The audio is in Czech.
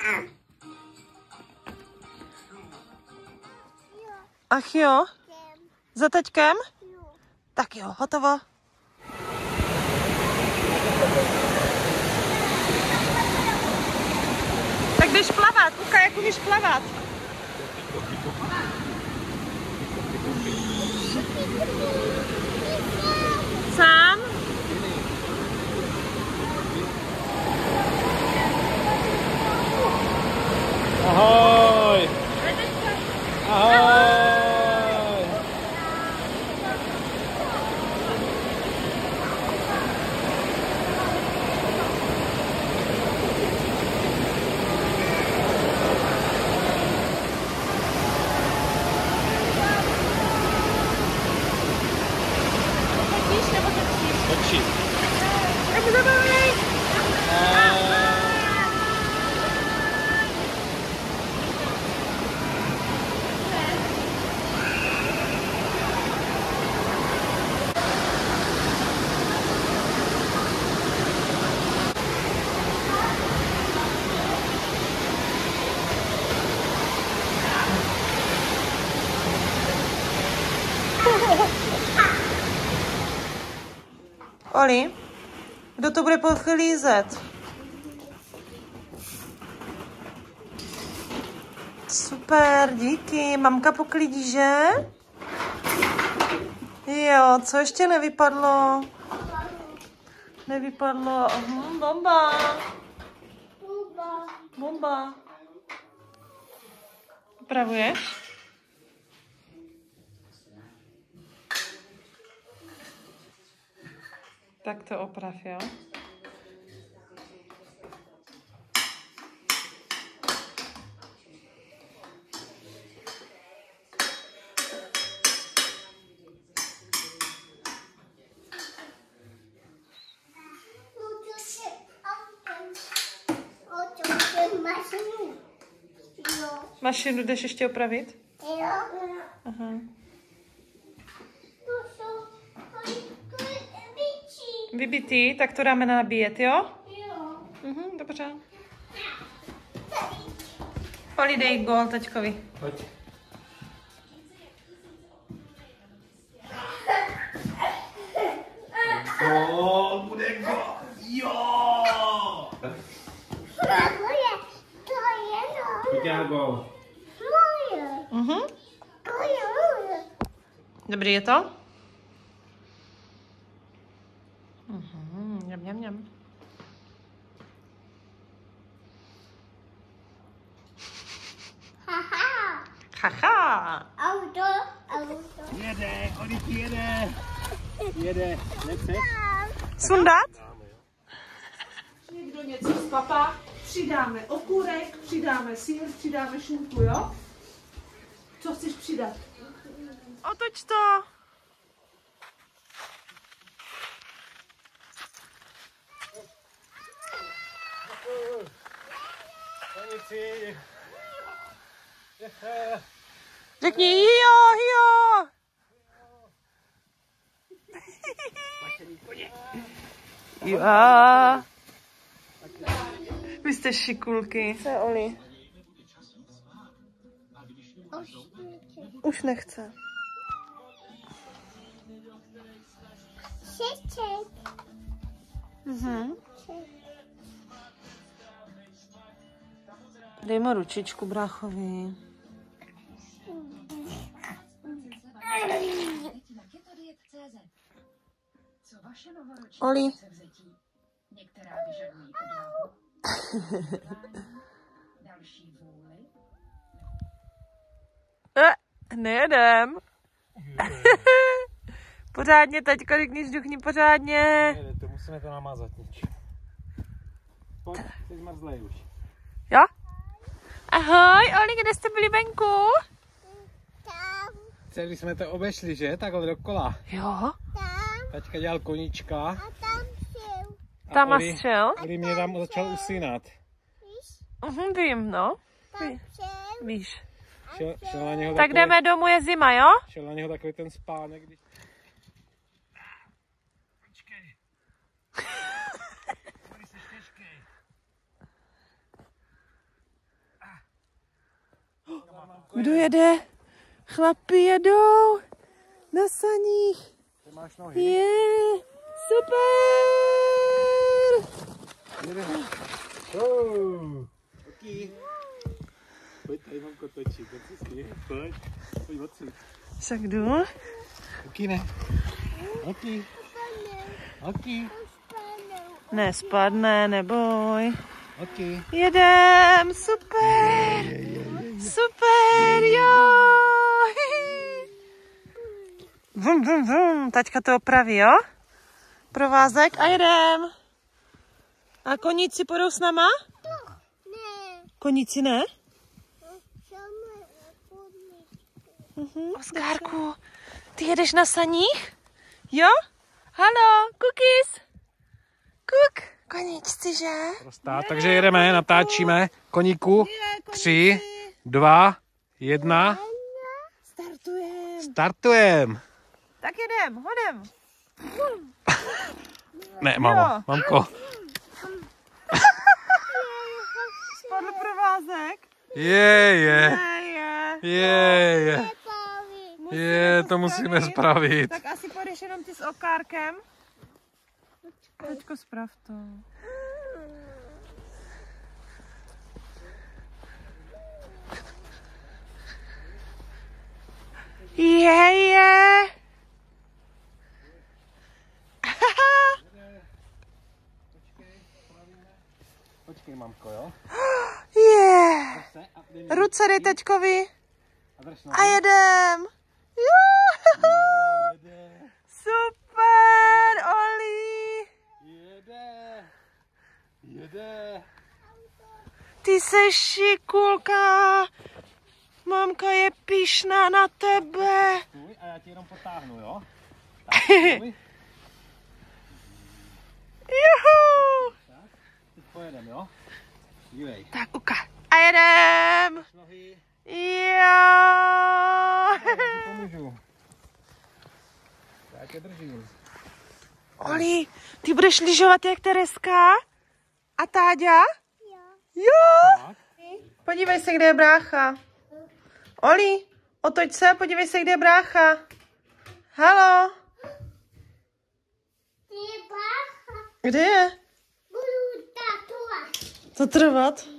Ach jo? Za teďkem? Tak jo, hotovo. Tak jdeš plavat, Kuka, jak umíš plavat? Sám? Ahoj! Ahoj! Točí. Oli, kdo to bude pochlízet? Super, díky. Mamka poklidí, že? Jo, co ještě nevypadlo? Nevypadlo. Bomba. Bomba. Upravuješ? Tak to oprav, jo? Mašinu jdeš ještě opravit? Jo. Aha. Vybitý, tak to dáme nabíjet, jo? Jo. Dobře. Oli, dej gól taťkovi. Pojď. Gól, bude gól. Jo! To je no. Pojď na gól. Moje. To je moje. Dobrý je to? Mňam. Haha. Haha. Auto. Jede, Oli jede. Jede, nechce? Sundat? Někdo něco spapá, přidáme okurek, přidáme sýr, přidáme šunku, jo? Co chceš přidat? Otoč to. Panici. Řekni jo. Jo. Vy jste šikulky. Co je, Oli? Už nechce. Šeček. Dej mu ručičku bráchovi. Oli. Některá vyžadují odvahu, další vůli. Nejedem. Pořádně, taťko, řekni, žduchni pořádně. Nejde, to musíme to namazat nič. Pojď, jsi zmrzlej už. Jo? Ahoj, Oli, kde jste byli venku? Tam. Celý jsme to obešli, že? Takhle dokola. Jo. Tam. Taťka dělal koníčka. A tam šel. Tam Oli- a šel? Oli mě tam začal usínat. Víš? Vím, no. Tam šel. Víš. Šel na něho Tak jdeme domů, je zima, jo? Šel na něho takový ten spánek, když... Počkej. Oli, jsi těžkej. Kdo jede? Chlapi jedou na saních. Ty máš nohy. Je, super! Jedeme. Oký. Pojď, tady mám kotočí. Pojď. Pojď odsud. Však jdu. Oký ne. Oký. Oký. Ne, spadne, neboj. Oký. Jedem, super! Super, jo! Vum, vum, vum. Taťka to opraví, jo? Provázek a jedem. A koníci půjdou s náma? Ne. Koníci ne? Samé podmínky. Oskárku, ty jedeš na saních? Jo? Halo, cookies? Kuk, koníčci, že? Prostá, takže jedeme, natáčíme. Koníku. 3, 2, 1. Startujem. Startujem. Tak jedem, hodem. Ne, mamo, mamko. Spadl provázek. Je. Je. Je, to musíme spravit. Tak asi půjdeš jenom ty s okárkem. Teďko sprav to. Je. Počkej, mamko, jo? Je. Ruce dej teďkovi. A jedem. Juhu. Super, Oli. Jede. Ty seš šikulka. Mamka je pyšná na tebe. Stůj a já ti jenom potáhnu, jo? Juhu. Teď pojedem, jo? Dívej. Tak ukáž. A jedem. Nohy. Jo. Já ti pomůžu. Já tě držím. Oli, ty budeš lyžovat jak Tereska? A Táďa? Jo. Jo. Tak. Podívej se, kde je brácha. Oli, otoč se, podívej se, kde je brácha. Halo. Ty bacha. Kde je? Budu tatovat. Zatrvat?